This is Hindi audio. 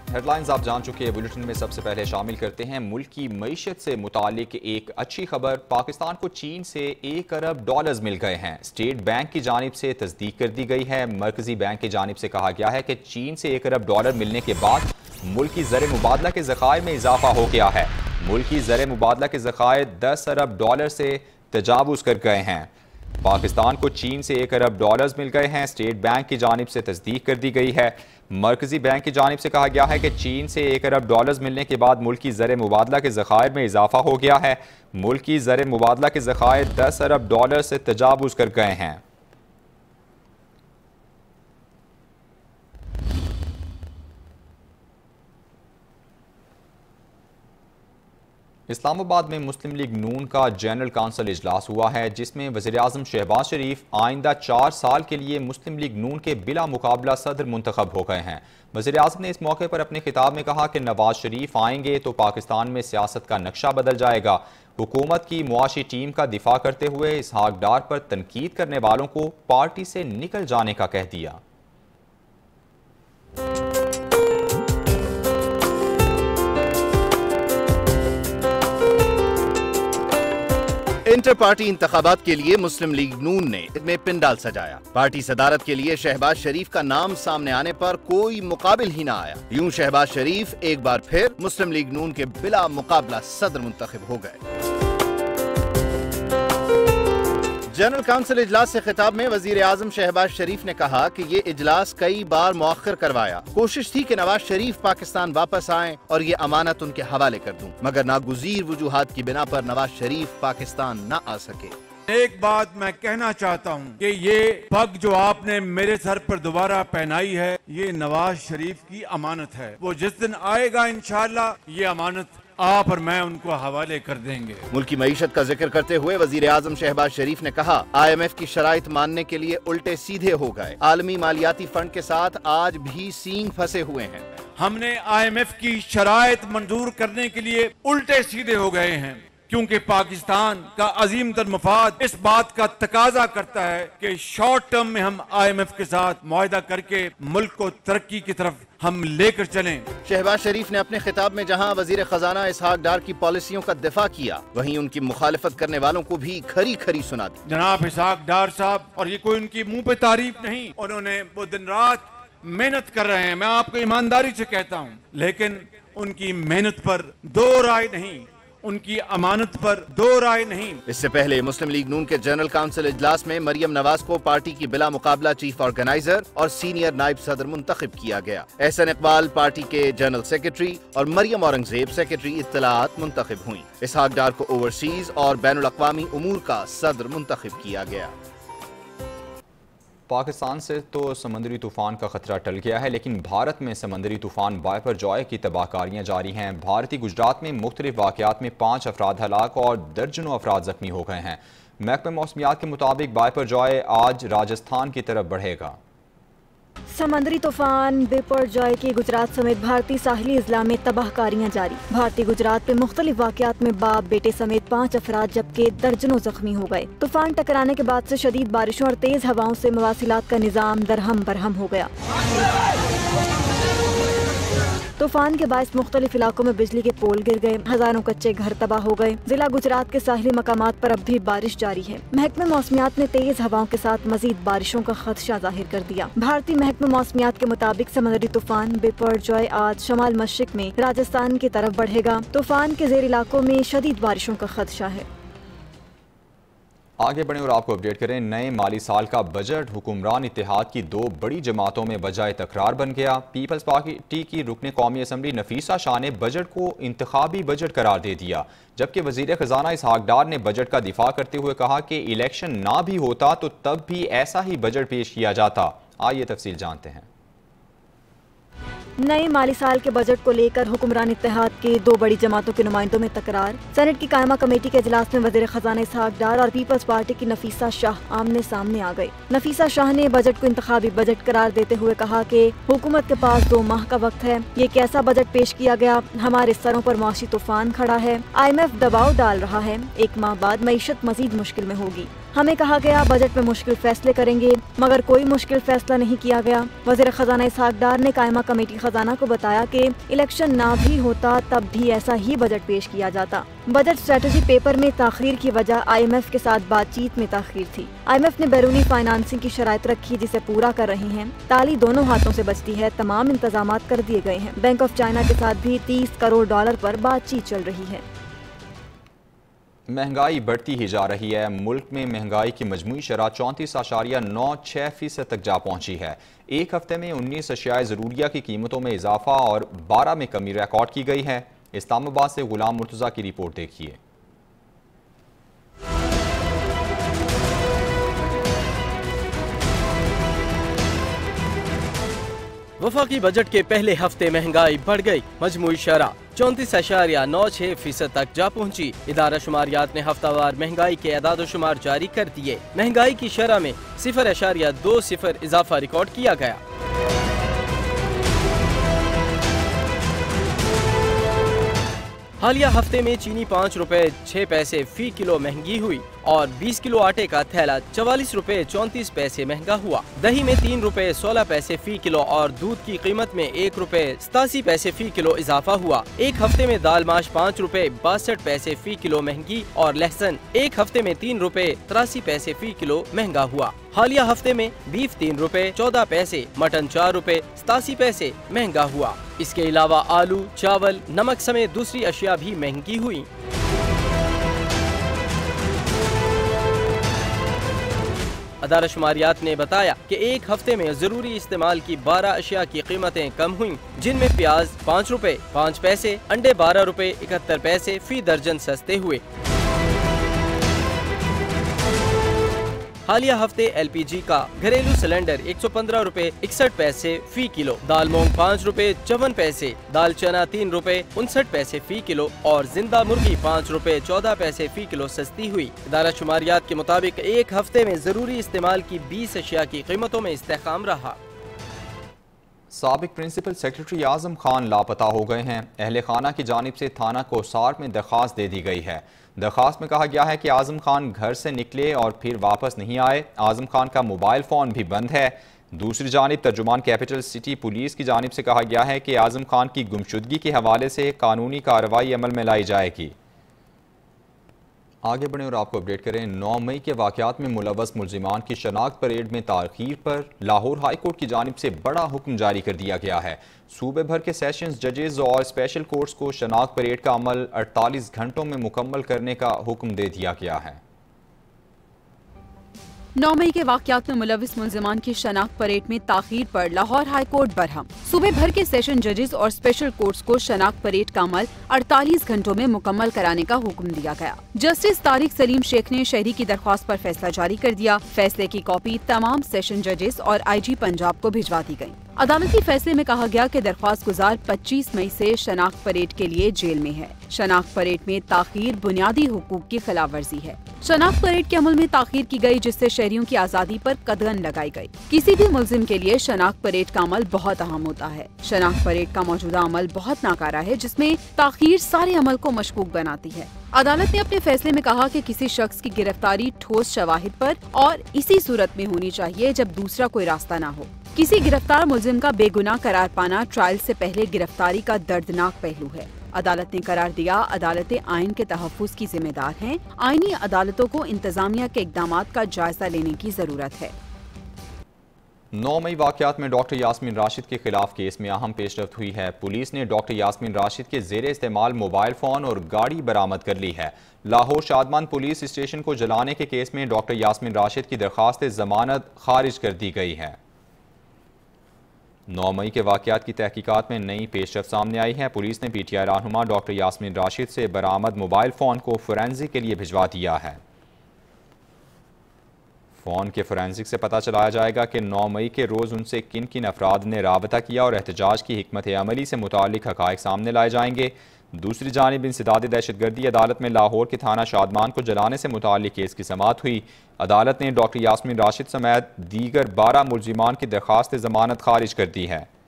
हेडलाइंस आप जान चुके हैं। बुलेटिन में सबसे पहले शामिल करते हैं मुल्क की मईशत से मुतालिक एक अच्छी खबर। पाकिस्तान को चीन से $1 अरब मिल गए हैं। स्टेट बैंक की जानिब से तस्दीक कर दी गई है। मरकजी बैंक की जानिब से कहा गया है कि चीन से $1 अरब मिलने के बाद मुल्क की ज़र मुबादला के ज़खायर में इजाफा हो गया है। मुल्क की ज़र मुबादला के ज़खायर $10 अरब से तजावुज़ कर गए हैं। पाकिस्तान को चीन से $1 अरब मिल गए हैं। स्टेट बैंक की जानिब से तस्दीक कर दी गई है। मरकजी बैंक की जानिब से कहा गया है कि चीन से $1 अरब मिलने के बाद मुल्क की ज़र मुबादला के ज़खायर में इजाफा हो गया है। मुल्क की ज़र मुबादला के ज़खायर $10 अरब से तजावुज़ कर गए हैं। इस्लामाबाद में मुस्लिम लीग नून का जनरल काउंसिल इजलास हुआ है, जिसमें वज़ीर-ए-आज़म शहबाज शरीफ आइंदा 4 साल के लिए मुस्लिम लीग नून के बिला मुकाबला सदर मुंतखब हो गए हैं। वज़ीर-ए-आज़म ने इस मौके पर अपने खिताब में कहा कि नवाज शरीफ आएंगे तो पाकिस्तान में सियासत का नक्शा बदल जाएगा। हुकूमत की मुआशी टीम का दिफा करते हुए इसहाक डार पर तनकीद करने वालों को पार्टी से निकल जाने का कह दिया। इंटर पार्टी इंतखाबात के लिए मुस्लिम लीग नून ने पिंडाल सजाया। पार्टी सदारत के लिए शहबाज शरीफ का नाम सामने आने पर कोई मुकाबिल ही ना आया। यूं शहबाज शरीफ एक बार फिर मुस्लिम लीग नून के बिला मुकाबला सदर मुंतखब हो गए। जनरल काउंसिल इजलास से खिताब में वज़ीर-ए-आज़म शहबाज शरीफ ने कहा कि ये इजलास कई बार मुअख्खर करवाया। कोशिश थी कि नवाज शरीफ पाकिस्तान वापस आएं और ये अमानत उनके हवाले कर दूं, मगर नागुज़ीर वजूहात की बिना पर नवाज शरीफ पाकिस्तान न आ सके। एक बात मैं कहना चाहता हूँ कि ये पग जो आपने मेरे सर पर दोबारा पहनाई है, ये नवाज शरीफ की अमानत है। वो जिस दिन आएगा इंशाअल्लाह ये अमानत आप और मैं उनको हवाले कर देंगे। मुल्क की मईशत का जिक्र करते हुए वज़ीर-ए-आज़म शहबाज शरीफ ने कहा, IMF की शराइत मानने के लिए उल्टे सीधे हो गए। आलमी मालियाती फंड के साथ आज भी सींग फंसे हुए हैं। हमने IMF की शराइत मंजूर करने के लिए उल्टे सीधे हो गए हैं, क्योंकि पाकिस्तान का अजीम तर मफाद इस बात का तकाजा करता है कि शॉर्ट टर्म में हम IMF के साथ मुआहदा करके मुल्क को तरक्की की तरफ हम लेकर चलें। शहबाज शरीफ ने अपने खिताब में जहां वजीर खजाना इसहाक डार की पॉलिसियों का दिफा किया, वहीं उनकी मुखालिफत करने वालों को भी खरी खरी सुना दी। जनाब इसहाक डार साहब, और ये कोई उनकी मुंह पे तारीफ नहीं, उन्होंने वो दिन रात मेहनत कर रहे हैं, मैं आपको ईमानदारी से कहता हूँ, लेकिन उनकी मेहनत पर दो राय नहीं, उनकी अमानत पर दो राय नहीं। इससे पहले मुस्लिम लीग नून के जनरल काउंसिल इजलास में मरियम नवाज को पार्टी की बिला मुकाबला चीफ ऑर्गेनाइजर और सीनियर नायब सदर मुंतखब किया गया। एहसन इकबाल पार्टी के जनरल सेक्रेटरी और मरियम औरंगजेब सेक्रेटरी इत्तलात मुंतखब हुई। इसहाक डार को ओवरसीज और बैनुल अक़वामी उमूर का सदर मुंतखब किया गया। पाकिस्तान से तो समंदरी तूफान का खतरा टल गया है, लेकिन भारत में समंदरी तूफान वाइपर जॉय की तबाहकारियाँ जारी हैं। भारतीय गुजरात में मुख्तलिफ वाक़यात में 5 अफराद हलाक और दर्जनों अफराद जख्मी हो गए हैं। महकमा मौसमियात के मुताबिक वाइपर जॉय आज राजस्थान की तरफ बढ़ेगा। समंदरी तूफान बिपरजॉय की गुजरात समेत भारतीय साहिली इजला में तबाहकारियां जारी। भारतीय गुजरात में मुख्तलिफ वाक़यात में बाप बेटे समेत 5 अफराद जबकि दर्जनों जख्मी हो गए। तूफान टकराने के बाद से शदीद बारिशों और तेज हवाओं से मवासिलात का निज़ाम दरहम बरहम हो गया। तूफान के बायस मुख्तलिफ इलाकों में बिजली के पोल गिर गए, हजारों कच्चे घर तबाह हो गए। जिला गुजरात के साहिली मकामात पर अब भी बारिश जारी है। महकमे मौसमियात ने तेज हवाओं के साथ मजीद बारिशों का खदशा जाहिर कर दिया। भारतीय महकमे मौसमियात के मुताबिक समंदरी तूफान बिपरजॉय आज शमाल मशरिक में राजस्थान की तरफ बढ़ेगा। तूफान के जेर इलाकों में शदीद बारिशों का खदशा है। आगे बढ़ें और आपको अपडेट करें। नए माली साल का बजट हुक्मरान इत्तेहाद की 2 बड़ी जमातों में बजाय तकरार बन गया। पीपल्स पार्टी की रुकने कौमी असम्बली नफीसा शाह ने बजट को इंतखाबी बजट करार दे दिया, जबकि वजीर खजाना इसहाक डार ने बजट का दिफा करते हुए कहा कि इलेक्शन ना भी होता तो तब भी ऐसा ही बजट पेश किया जाता। आइए तफसील जानते हैं। नए माली साल के बजट को लेकर हुक्मरान इत्तेहाद के 2 बड़ी जमातों के नुमाइंदों में तकरार। सेनेट की कायमा कमेटी के इजलास में वजीर खजाना इसहाक डार और पीपल्स पार्टी की नफीसा शाह आमने सामने आ गए। नफीसा शाह ने बजट को इंतखाबी बजट करार देते हुए कहा कि हुकूमत के पास 2 माह का वक्त है। ये कैसा बजट पेश किया गया? हमारे सरों पर मौसी तूफान खड़ा है। IMF दबाव डाल रहा है। 1 माह बाद मईशत मजीद मुश्किल में होगी। हमें कहा गया बजट में मुश्किल फैसले करेंगे, मगर कोई मुश्किल फैसला नहीं किया गया। वज़ीर खजाना इसहाक डार ने कायमा कमेटी खजाना को बताया कि इलेक्शन ना भी होता तब भी ऐसा ही बजट पेश किया जाता। बजट स्ट्रेटजी पेपर में ताखीर की वजह IMF के साथ बातचीत में ताखीर थी। IMF ने बैरूनी फाइनेंसिंग की शराइत रखी जिसे पूरा कर रही हैं। ताली दोनों हाथों से बचती है, तमाम इंतजामात कर दिए गए हैं। बैंक ऑफ चाइना के साथ भी $30 करोड़ पर बातचीत चल रही है। महंगाई बढ़ती ही जा रही है। मुल्क में महंगाई की मजमूई शरह 34.96% तक जा पहुंची है। एक हफ्ते में 19 अशियाए ज़रूरिया की कीमतों में इजाफा और 12 में कमी रिकॉर्ड की गई है। इस्लामाबाद से गुलाम मुर्तज़ा की रिपोर्ट देखिए। वफाकी बजट के पहले हफ्ते महंगाई बढ़ गई। मजमूई शरह 34.96% तक जा पहुंची। इदारा शुमारियात ने हफ्तावार महंगाई के अदाद शुमार जारी कर दिए। महंगाई की शरह में 0.20 इजाफा रिकॉर्ड किया गया। हालिया हफ्ते में चीनी 5 रुपए 6 पैसे फी किलो महंगी हुई और 20 किलो आटे का थैला 44 रुपए 34 पैसे महंगा हुआ। दही में 3 रुपए 16 पैसे फी किलो और दूध की कीमत में 1 रुपए 87 पैसे फी किलो इजाफा हुआ। एक हफ्ते में दाल माश 5 रुपए 62 पैसे फी किलो महंगी और लहसुन एक हफ्ते में 3 रुपए 83 पैसे फी किलो महंगा हुआ। हालिया हफ्ते में बीफ 3 रुपए 14 पैसे, मटन 4 रुपए 87 पैसे महंगा हुआ। इसके अलावा आलू, चावल, नमक समेत दूसरी अशिया भी महंगी हुई। अदारा शुमारियात ने बताया कि एक हफ्ते में जरूरी इस्तेमाल की 12 अशिया की कीमतें कम हुई, जिनमें प्याज 5 रुपए 5 पैसे, अंडे 12 रुपए 71 पैसे फी दर्जन सस्ते हुए। हालिया हफ्ते LPG का घरेलू सिलेंडर 115 रुपए 61 पैसे फी किलो, दाल मूंग 5 रुपए 54 पैसे, दाल चना 3 रुपए 59 पैसे फी किलो और जिंदा मुर्गी 5 रुपए 14 पैसे फी किलो सस्ती हुई। इदारा शुमारियात के मुताबिक एक हफ्ते में जरूरी इस्तेमाल की 20 अशिया की कीमतों में इस्तेहकाम रहा। साबिक प्रिंसिपल सेक्रेटरी आजम खान लापता हो गए हैं। अहले खाना की जानिब से थाना कोसार में दरख्वास्त दे दी गई है। दरख्वास्त में कहा गया है कि आजम खान घर से निकले और फिर वापस नहीं आए। आजम खान का मोबाइल फ़ोन भी बंद है। दूसरी जानिब तर्जुमान कैपिटल सिटी पुलिस की जानिब से कहा गया है कि आजम खान की गुमशुदगी के हवाले से कानूनी कार्रवाई अमल में लाई जाएगी। आगे बढ़ें और आपको अपडेट करें। 9 मई के वाक़यात में मुलव्वस मुल्ज़िमान की शनाख्त परेड में ताख़ीर पर लाहौर हाई कोर्ट की जानिब से बड़ा हुक्म जारी कर दिया गया है। सूबे भर के सेशंस जजेस और स्पेशल कोर्ट्स को शनाख्त परेड का अमल 48 घंटों में मुकम्मल करने का हुक्म दे दिया गया है। 9 मई के वाक़यात में मुलव्विस मुल्ज़िमान की शनाख्त परेड में ताख़ीर पर लाहौर हाई कोर्ट बरहम। सूबे भर के सेशन जजेस और स्पेशल कोर्ट्स को शनाख्त परेड का अमल 48 घंटों में मुकम्मल कराने का हुक्म दिया गया। जस्टिस तारिक सलीम शेख ने शहरी की दरख्वास्त पर फैसला जारी कर दिया। फैसले की कॉपी तमाम सेशन जजेस और IG पंजाब को भिजवा दी गयी। अदालती फैसले में कहा गया कि दरख्वास्त गुजार 25 मई से शनाख्त परेड के लिए जेल में है। शनाख्त परेड में ताख़ीर बुनियादी हुकूक की खिलाफ वर्जी है। शनाख्त परेड के अमल में ताख़ीर की गई, जिससे शहरियों की आज़ादी पर कदगन लगाई गई। किसी भी मुल्जिम के लिए शनाख्त परेड का अमल बहुत अहम होता है। शनाख्त परेड का मौजूदा अमल बहुत नाकारा है, जिसमें ताख़ीर सारे अमल को मशकूक बनाती है। अदालत ने अपने फैसले में कहा कि किसी शख्स की गिरफ्तारी ठोस शवाहिद पर और इसी सूरत में होनी चाहिए जब दूसरा कोई रास्ता न हो। किसी गिरफ्तार मुल्जिम का बेगुनाह करार पाना ट्रायल से पहले गिरफ्तारी का दर्दनाक पहलू है। अदालत ने करार दिया, अदालतें आइन के तहफ़्फ़ुज़ की जिम्मेदार हैं। आइनी अदालतों को इंतजामिया के इक़दामात का जायजा लेने की जरूरत है। 9 मई वाक़यात में डॉक्टर यास्मीन राशिद के खिलाफ केस में अहम पेशरफ्त हुई है। पुलिस ने डॉक्टर यास्मीन राशिद के ज़ेरे इस्तेमाल मोबाइल फ़ोन और गाड़ी बरामद कर ली है। लाहौर शादमान पुलिस स्टेशन को जलाने के केस में डॉक्टर यास्मीन राशिद की दरख्वास्त ज़मानत खारिज कर दी गई है। 9 मई के वाक़यात की तहकीकात में नई पेशरफ्त सामने आई है। पुलिस ने PTI रहनुमा डॉक्टर यास्मीन राशिद से बरामद मोबाइल फ़ोन को फोरेंसिक के लिए भिजवा दिया है। फ़ोन के फोरेंसिक से पता चलाया जाएगा कि 9 मई के रोज़ उनसे किन किन अफराद ने राबता किया और एहतजाज की हिकमत अमली से मुतालिक हक़ाइक़ सामने लाए जाएंगे। दूसरी जानिब इंसदाद दहशतगर्दी अदालत में लाहौर के थाना शादमान को जलाने से मुतालिक केस की समाअत हुई। अदालत ने डॉक्टर यास्मीन राशिद समेत दीगर 12 मुल्जिमान की दरख्वास्त ज़मानत खारिज कर दी है।